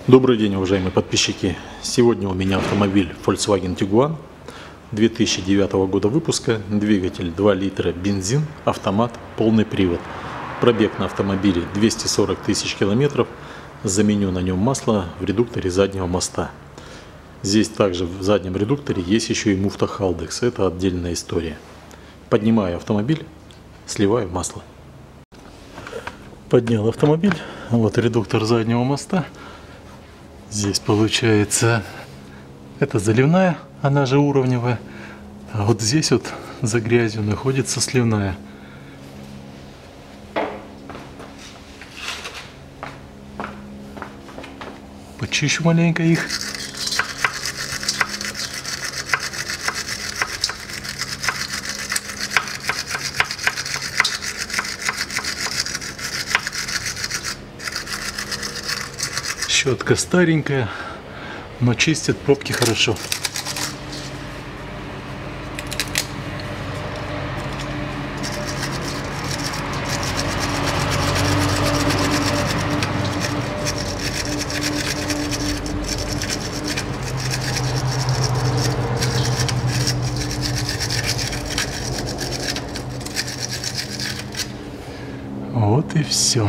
Добрый день, уважаемые подписчики! Сегодня у меня автомобиль Volkswagen Tiguan 2009 года выпуска, двигатель 2 литра, бензин, автомат, полный привод. Пробег на автомобиле 240 тысяч километров, заменю на нем масло в редукторе заднего моста. Здесь также в заднем редукторе есть еще и муфта Haldex, это отдельная история. Поднимаю автомобиль, сливаю масло. Поднял автомобиль, вот редуктор заднего моста. Здесь получается, это заливная, она же уровневая, а вот здесь вот за грязью находится сливная. Почищу маленько их. Щетка старенькая, но чистит пробки хорошо. Вот и все.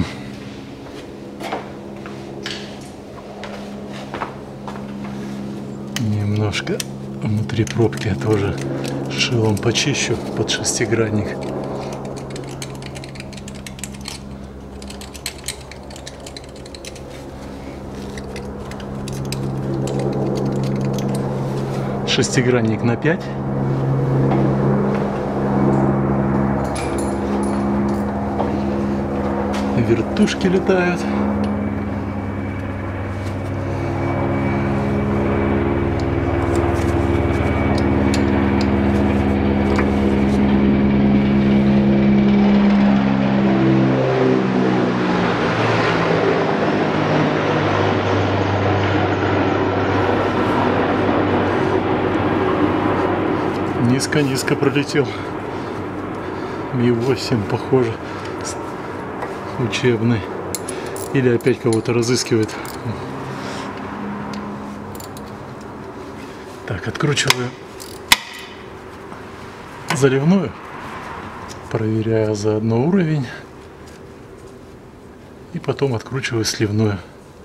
Немножко внутри пробки я тоже шилом почищу под шестигранник. Шестигранник на 5. Вертушки летают. Низко-низко пролетел. Ми-8, похоже, учебный. Или опять кого-то разыскивает. Так, откручиваю заливную. Проверяю заодно уровень. И потом откручиваю сливную.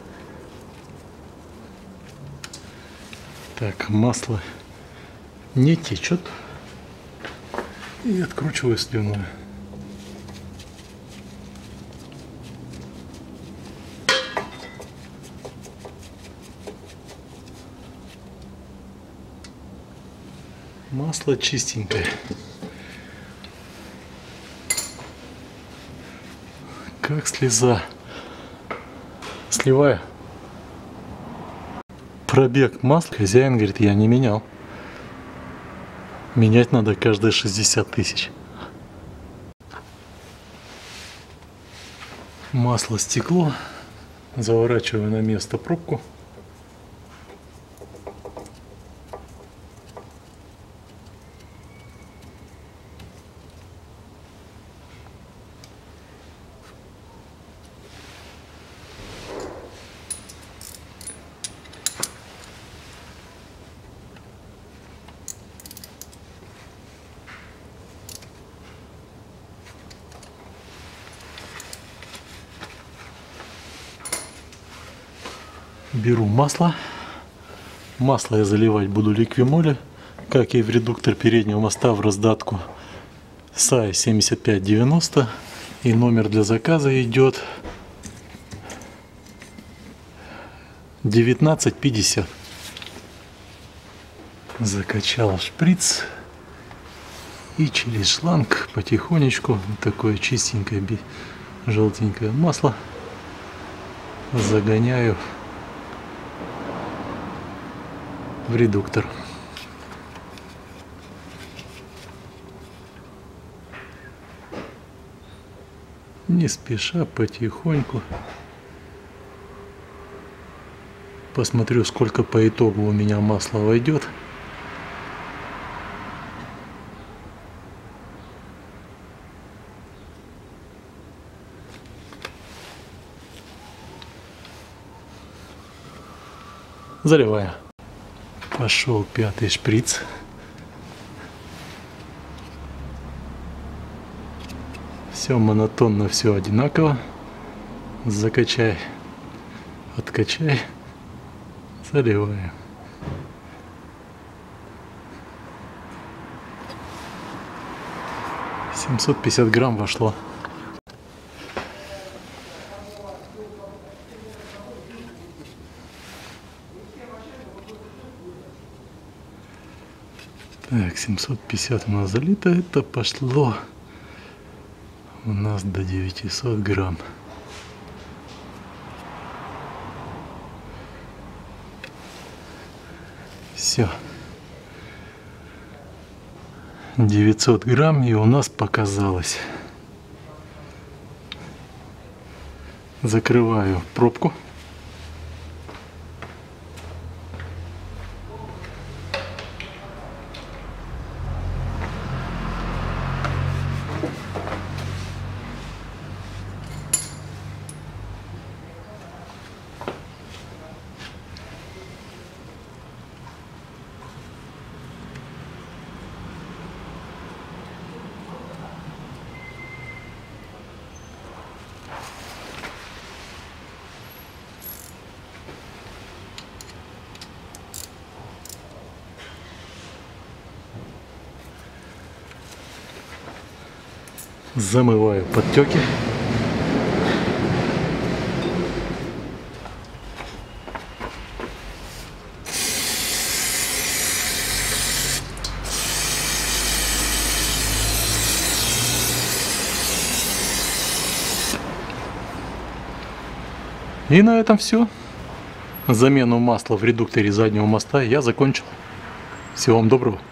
Так, масло не течет. И откручиваю сливную. Масло чистенькое. Как слеза. Сливаю. Пробег масла хозяин говорит, я не менял. Менять надо каждые 60 тысяч. Масло стекло. Заворачиваю на место пробку. Беру масло. Масло я заливать буду ликвимоли, как и в редуктор переднего моста в раздатку SAE 7590. И номер для заказа идет 1950. Закачал шприц. И через шланг потихонечку такое чистенькое желтенькое масло загоняю в редуктор. Не спеша, потихоньку. Посмотрю, сколько по итогу у меня масла войдет. Заливаю. Пошел 5-й шприц. Все монотонно, все одинаково. Закачай, откачай, заливаем. — 750 грамм вошло. Так, 750 у нас залито, это пошло у нас до 900 грамм. Все. 900 грамм и у нас показалось. Закрываю пробку. Замываю подтеки. И на этом все. Замену масла в редукторе заднего моста я закончил. Всего вам доброго.